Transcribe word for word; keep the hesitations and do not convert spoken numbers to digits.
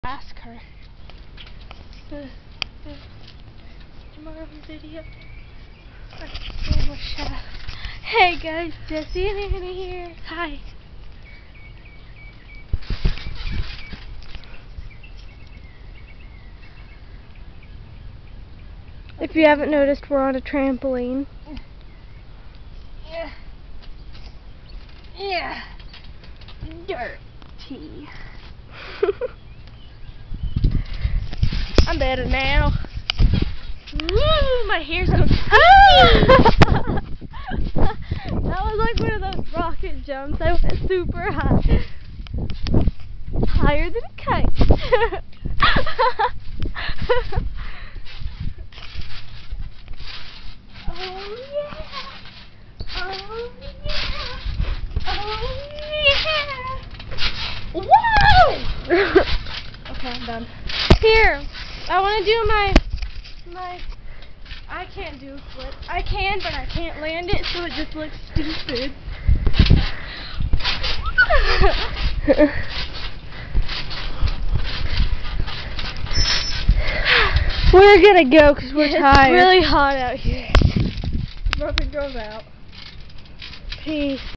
Ask her. Uh, uh, am I on video? Oh, shut up. Hey guys, Jesse and Anna here. Hi. If you haven't noticed, we're on a trampoline. Yeah. Yeah. Dirty. I'm better now. Woo! My hair's so ah! That was like one of those rocket jumps. I went super high. Higher than a kite. Oh yeah! Oh yeah! Oh yeah! Whoa! Okay, I'm done. Here, I want to do my my. I can't do a flip. I can, but I can't land it, so it just looks stupid. We're gonna go because we're tired. It's really hot out here. Broken girls out. Peace.